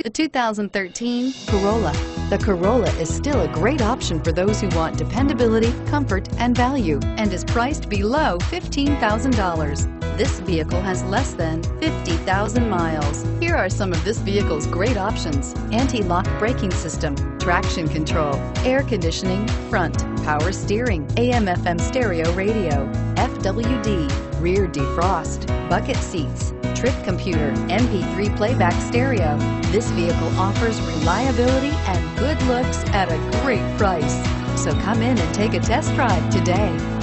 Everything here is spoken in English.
The 2013 Corolla. The Corolla is still a great option for those who want dependability, comfort, and value, and is priced below $15,000. This vehicle has less than 50,000 miles. Here are some of this vehicle's great options: anti-lock braking system, traction control, air conditioning, front, power steering, AM/FM stereo radio, FWD, rear defrost, bucket seats, trip computer, MP3 playback stereo. This vehicle offers reliability and good looks at a great price. So come in and take a test drive today.